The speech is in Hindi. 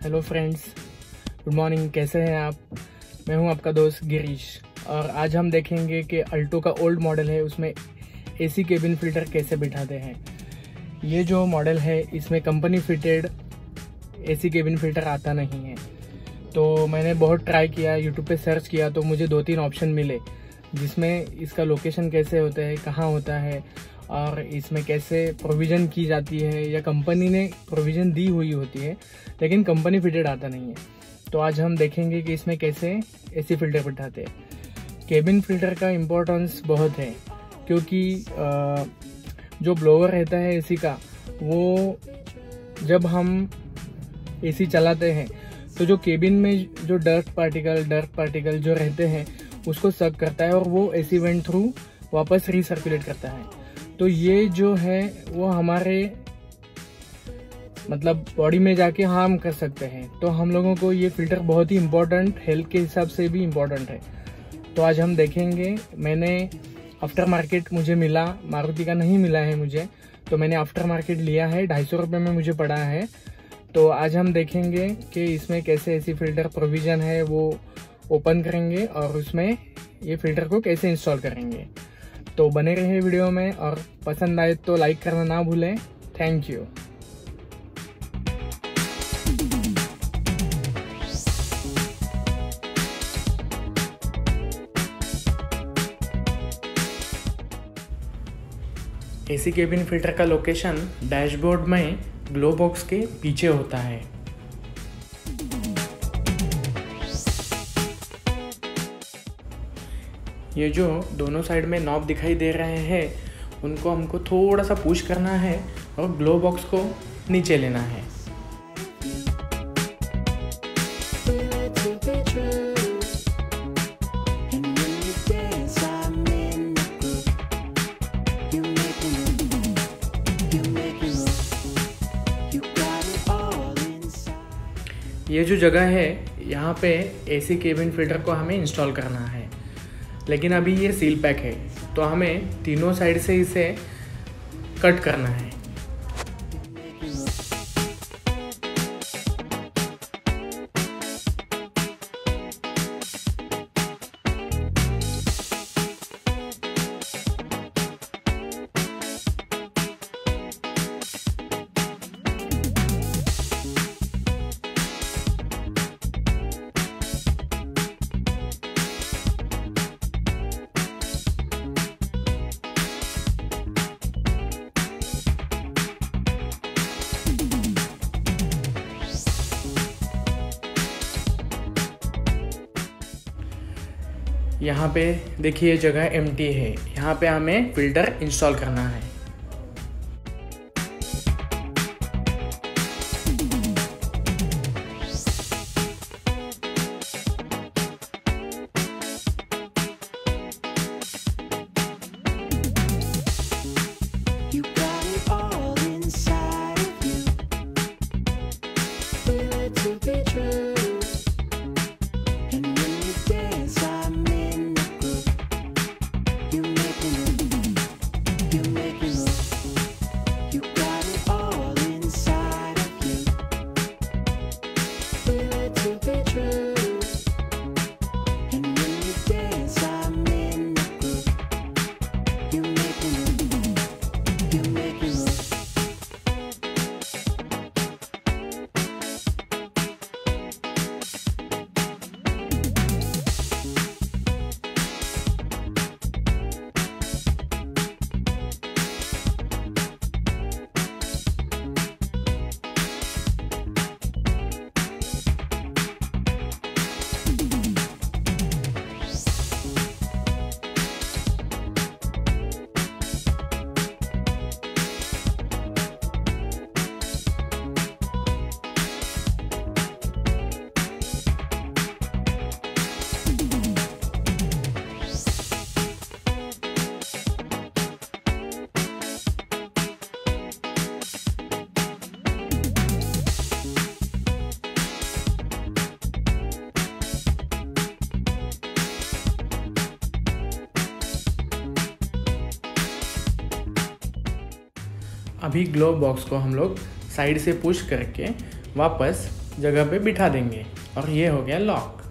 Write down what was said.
Hello friends, good morning. कैसे हैं आप? मैं हूं आपका दोस्त गिरीश और आज हम देखेंगे कि अल्टो का ओल्ड मॉडल है उसमें एसी केबिन फिल्टर कैसे बिठाते हैं। ये जो मॉडल है इसमें company fitted AC cabin filter आता नहीं है। तो मैंने बहुत ट्राई किया, यूट्यूब पे सर्च किया तो मुझे 2-3 ऑप्शन मिले जिसमें इसका लोकेशन कैसे होता है, कहाँ होता है और इसमें कैसे प्रोविज़न की जाती है या कंपनी ने प्रोविज़न दी हुई होती है लेकिन कंपनी फिटेड आता नहीं है। तो आज हम देखेंगे कि इसमें कैसे एसी फिल्टर बिठाते हैं। केबिन फिल्टर का इम्पोर्टेंस बहुत है क्योंकि जो ब्लोअर रहता है एसी का, वो जब हम एसी चलाते हैं तो जो केबिन में जो डर्ट पार्टिकल जो रहते हैं उसको सक करता है और वो एसी वेंट थ्रू वापस रिसर्कुलेट करता है। तो ये जो है वो हमारे मतलब बॉडी में जाके हार्म कर सकते हैं। तो हम लोगों को ये फिल्टर बहुत ही इम्पोर्टेंट, हेल्थ के हिसाब से भी इम्पोर्टेंट है। तो आज हम देखेंगे। मैंने आफ्टर मार्केट मुझे मिला, मारुति का नहीं मिला है मुझे, तो मैंने आफ्टर मार्केट लिया है, 250 रुपये में मुझे पड़ा है। तो आज हम देखेंगे कि इसमें कैसे एसी फिल्टर प्रोविज़न है वो ओपन करेंगे और उसमें ये फिल्टर को कैसे इंस्टॉल करेंगे। तो बने रहे वीडियो में और पसंद आए तो लाइक करना ना भूलें। Thank you. AC cabin filter का लोकेशन डैशबोर्ड में ग्लो बॉक्स के पीछे होता है। ये जो दोनों साइड में नॉब दिखाई दे रहे हैं उनको हमको थोड़ा सा पुश करना है और ग्लो बॉक्स को नीचे लेना है। ये जो जगह है यहाँ पे एसी केबिन फिल्टर को हमें इंस्टॉल करना है, लेकिन अभी ये सील पैक है तो हमें तीनों साइड से इसे कट करना है। यहाँ पे देखिए जगह एम्प्टी है, यहाँ पे हमें फिल्टर इंस्टॉल करना है। अभी ग्लो बॉक्स को हम लोग साइड से पुश करके वापस जगह पे बिठा देंगे और ये हो गया लॉक।